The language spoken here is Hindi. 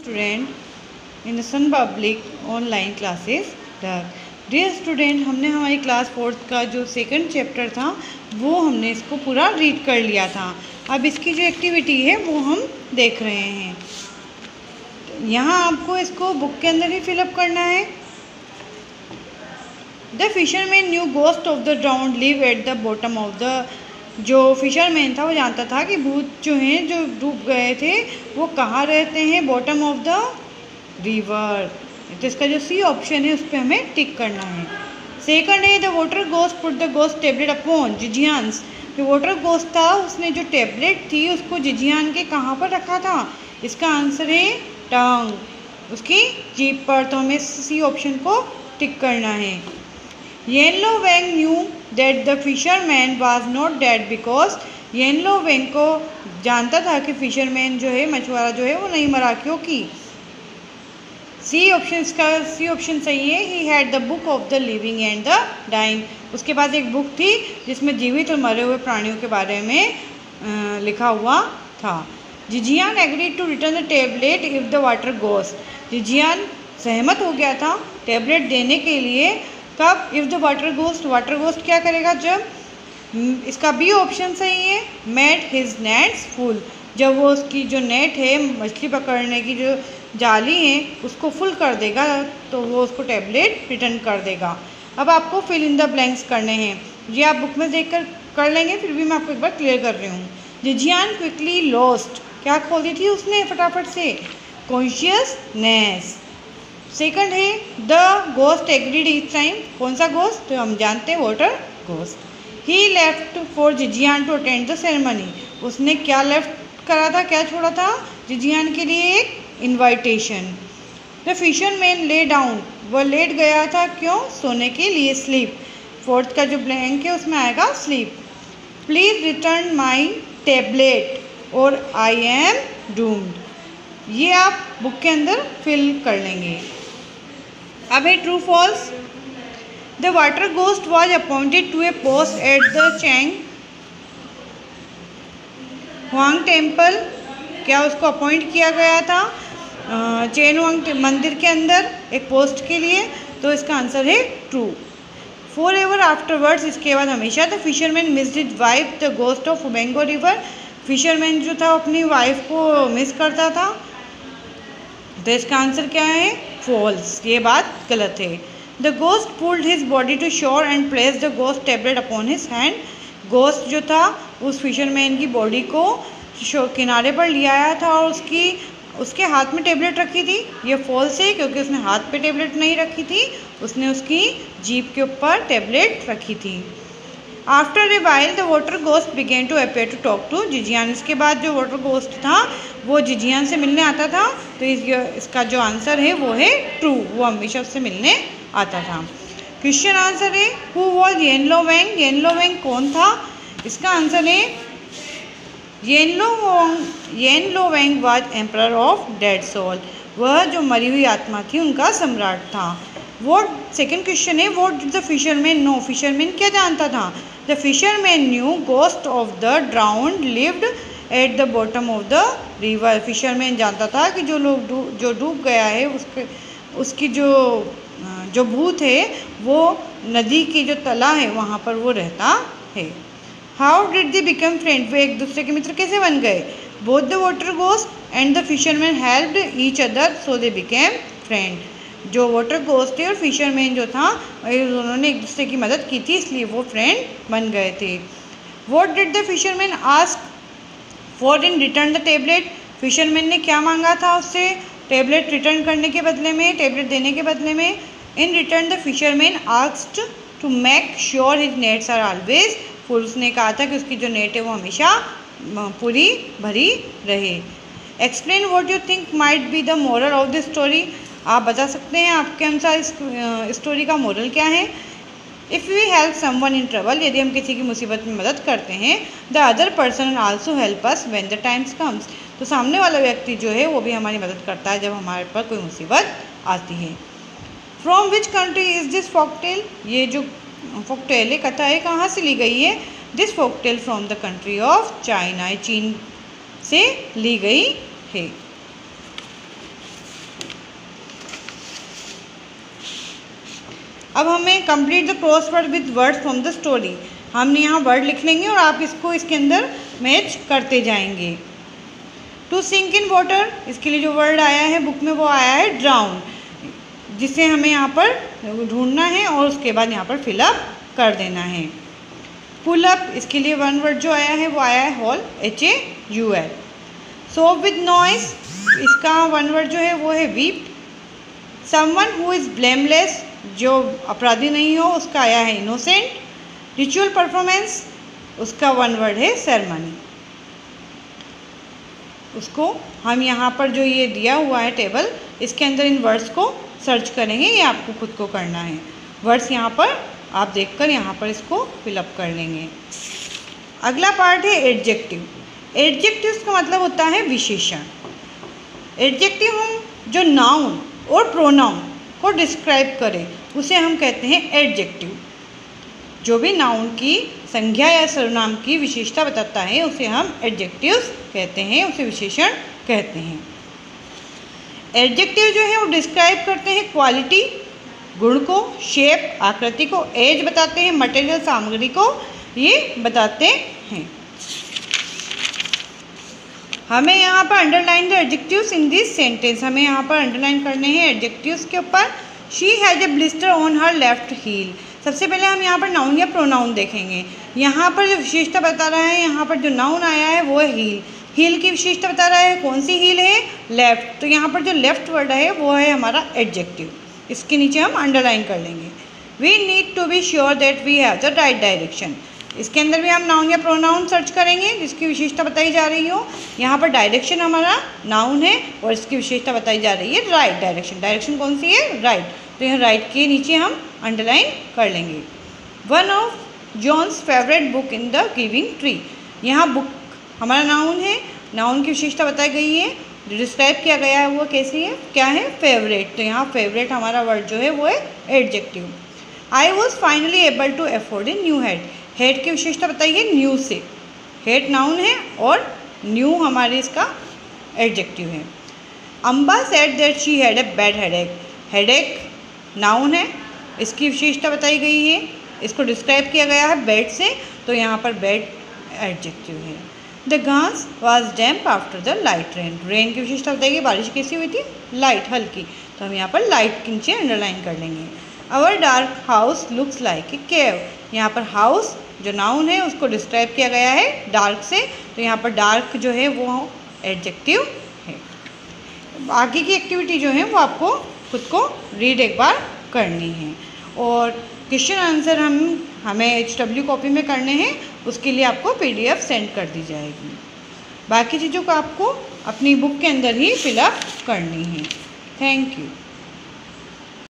Student in the sun public online classes डर। डियर स्टूडेंट, हमने हमारी क्लास 4th का जो सेकंड चैप्टर था वो हमने इसको पूरा रीड कर लिया था। अब इसकी जो एक्टिविटी है वो हम देख रहे हैं। यहाँ आपको इसको बुक के अंदर ही फिलअप करना है। The fisherman knew ghost of the drowned live at the bottom of the. जो फिशरमैन था वो जानता था कि भूत जो हैं जो डूब गए थे वो कहाँ रहते हैं, बॉटम ऑफ द रिवर। तो इसका जो सी ऑप्शन है उस पर हमें टिक करना है। सेकंड है the water ghost put the ghost tablet upon Jijian's. जो वाटर गोस्ट था उसने जो टेबलेट थी उसको जिजियान के कहाँ पर रखा था, इसका आंसर है टंग, उसकी जीभ पर। तो हमें सी ऑप्शन को टिक करना है। Yen Lo Weng knew that the fisherman was not dead because. Yen Lo Weng को जानता था कि फिशरमैन जो है, मछुआरा जो है वो नहीं मरा, क्योंकि सी ऑप्शन, इसका सी ऑप्शन सही है। He had the book of the living and the dying. उसके पास एक बुक थी जिसमें जीवित और मरे हुए प्राणियों के बारे में लिखा हुआ था। Jijian agreed to return the tablet if the water ghost. Jijian सहमत हो गया था टेबलेट देने के लिए। कब? If the water ghost. Water ghost क्या करेगा जब, इसका बी ऑप्शन सही है। Made his nets full. जब वो उसकी जो नेट है, मछली पकड़ने की जो जाली है, उसको फुल कर देगा तो वो उसको टेबलेट रिटर्न कर देगा। अब आपको फिल इन द ब्लैंक्स करने हैं। ये आप बुक में देख कर लेंगे, फिर भी मैं आपको एक बार क्लियर कर रही हूँ। Jijian quickly lost. क्या खोल दी थी उसने फटाफट से? कॉन्शियसनेस। सेकंड है the ghost agreed each time. कौन सा गोस्ट? तो हम जानते हैं water ghost. He left for Jijian to attend the ceremony. उसने क्या लेफ्ट करा था, क्या छोड़ा था जिजियान के लिए? एक invitation. The fisherman lay down. वह लेट गया था, क्यों? सोने के लिए, स्लीप। फोर्थ का जो ब्लैंक है उसमें आएगा sleep. Please return my tablet और आई एम डूम्ड। ये आप बुक के अंदर फिल कर लेंगे। अब है true false. The water ghost was appointed to a post at the Chang Huang temple. क्या उसको अपॉइंट किया गया था चेन हुआंग मंदिर के अंदर एक पोस्ट के लिए? तो इसका आंसर है ट्रू। फॉर एवर आफ्टरवर्ड्स, इसके बाद हमेशा। The fisherman missed his wife the ghost of Bengo river. Fisherman जो था अपनी वाइफ को मिस करता था, तो इसका आंसर क्या है? फॉल्स। ये बात गलत है। The ghost pulled his body to shore and place the ghost tablet upon his hand. Ghost जो था उस फिशरमैन की बॉडी को किनारे पर ले आया था और उसके हाथ में टेबलेट रखी थी। ये फॉल्स है क्योंकि उसने हाथ पे टेबलेट नहीं रखी थी, उसने उसकी जीभ के ऊपर टेबलेट रखी थी। After a while the water ghost began to appear to talk to Jijian. इसके बाद जो वाटर गोस्ट था वो जिजियान से मिलने आता था, तो इसका जो आंसर है वो है ट्रू। वो हमेशा उससे मिलने आता था। क्वेश्चन आंसर है who was Yen Lo Weng. Yen Lo वेंग कौन था? इसका आंसर है Yen Lo Weng was emperor of dead soul. वह जो मरी हुई आत्मा थी उनका सम्राट था। वॉट, सेकेंड क्वेश्चन है what did the fisherman know. Fisherman क्या जानता था? The fisherman knew ghost of the drowned lived at the bottom of the river. Fisherman जानता था कि जो डूब गया है उसकी जो भूत है वो नदी की जो तला है वहाँ पर वो रहता है। How did they become friend. वे एक दूसरे के मित्र कैसे बन गए? Both the water ghost and the fisherman helped each other so they became friend. जो वाटर गोस्ट थे और फिशरमैन जो था उन्होंने एक दूसरे की मदद की थी, इसलिए वो फ्रेंड बन गए थे। What did the fisherman ask for in return the tablet. Fisherman ने क्या मांगा था उससे टेबलेट रिटर्न करने के बदले में, टेबलेट देने के बदले में? In return the fisherman asked to make sure his nets are always full. उसने कहा था कि उसकी जो नेट है वो हमेशा पूरी भरी रहे। Explain what you think might be the moral of the story. आप बता सकते हैं आपके अनुसार इस स्टोरी का मोरल क्या है? If we help someone in trouble, यदि हम किसी की मुसीबत में मदद करते हैं, the other person also help us when the times comes. तो सामने वाला व्यक्ति जो है वो भी हमारी मदद करता है जब हमारे पर कोई मुसीबत आती है। From which country is this folktale. ये जो फोकटेल है, कथा है, कहाँ से ली गई है? This folktale from the country of China. चीन से ली गई है। अब हमें complete the crossword with words from the story. हमने यहाँ वर्ड लिख लेंगे और आप इसको इसके अंदर मैच करते जाएंगे। टू सिंक इन वाटर, इसके लिए जो वर्ड आया है बुक में वो आया है ड्राउन, जिसे हमें यहाँ पर ढूंढना है और उसके बाद यहाँ पर फिलअप कर देना है। पुल अप, इसके लिए वन वर्ड जो आया है वो आया है haul, HAUL। Sob with noise, इसका वन वर्ड जो है वो है weep. Someone who is blameless, जो अपराधी नहीं हो, उसका आया है इनोसेंट। रिचुअल परफॉर्मेंस, उसका वन वर्ड है सेरेमनी। उसको हम यहाँ पर जो ये दिया हुआ है टेबल, इसके अंदर इन वर्ड्स को सर्च करेंगे, ये आपको खुद को करना है। वर्ड्स यहाँ पर आप देखकर यहाँ पर इसको फिलअप कर लेंगे। अगला पार्ट है एडजेक्टिव। एडजेक्टिव्स का मतलब होता है विशेषण। एडजेक्टिव हम जो नाउन और प्रोनाउन को डिस्क्राइब करें उसे हम कहते हैं एडजेक्टिव। जो भी नाउन की संज्ञा या सर्वनाम की विशेषता बताता है उसे हम एडजेक्टिव्स कहते हैं, उसे विशेषण कहते हैं। एडजेक्टिव जो है वो डिस्क्राइब करते हैं क्वालिटी, गुण को, शेप आकृति को, एज बताते हैं, मटेरियल सामग्री को ये बताते हैं। हमें यहाँ पर underline the adjectives in this sentence, हमें यहाँ पर अंडरलाइन करने हैं एडजेक्टिव्स के ऊपर। She has a blister on her left heel. सबसे पहले हम यहाँ पर नाउन या प्रोनाउन देखेंगे। यहाँ पर जो विशेषता बता रहा है, यहाँ पर जो नाउन आया है वो है हील। हील की विशेषता बता रहा है, कौन सी हील है, लेफ्ट। तो यहाँ पर जो लेफ्ट वर्ड है वो है हमारा एडजेक्टिव। इसके नीचे हम अंडरलाइन कर लेंगे। We need to be sure that we have the right direction. इसके अंदर भी हम नाउन या प्रोनाउन सर्च करेंगे जिसकी विशेषता बताई जा रही हो। यहाँ पर डायरेक्शन हमारा नाउन है और इसकी विशेषता बताई जा रही है राइट डायरेक्शन। डायरेक्शन कौन सी है, राइट। तो यहाँ राइट के नीचे हम अंडरलाइन कर लेंगे। One of John's favourite book in the giving tree. यहाँ बुक हमारा नाउन है, नाउन की विशेषता बताई गई है, डिस्क्राइब किया गया है वो कैसी है, क्या है, फेवरेट। तो यहाँ फेवरेट हमारा वर्ड जो है वो है adjective. I was finally able to afford a new head. Head की विशेषता बताइए न्यू से। हेड नाउन है और न्यू हमारे इसका एडजेक्टिव है। Amba said that she had a bad headache. Headache noun है, इसकी विशेषता बताई गई है, इसको डिस्क्राइब किया गया है बैड से, तो यहाँ पर बैड एडजेक्टिव है। The grass was damp after the light rain. Rain की विशेषता बताइए, बारिश कैसी हुई थी, लाइट, हल्की। तो हम यहाँ पर लाइट के नीचे अंडरलाइन कर लेंगे। Our dark house looks like a cave. यहाँ पर हाउस जो नाउन है उसको डिस्क्राइब किया गया है डार्क से, तो यहाँ पर डार्क जो है वो एडजेक्टिव है। आगे की एक्टिविटी जो है वो आपको खुद को रीड एक बार करनी है और क्वेश्चन आंसर हमें HW कॉपी में करने हैं, उसके लिए आपको PDF सेंड कर दी जाएगी। बाकी चीज़ों को आपको अपनी बुक के अंदर ही फिलअप करनी है। Thank you.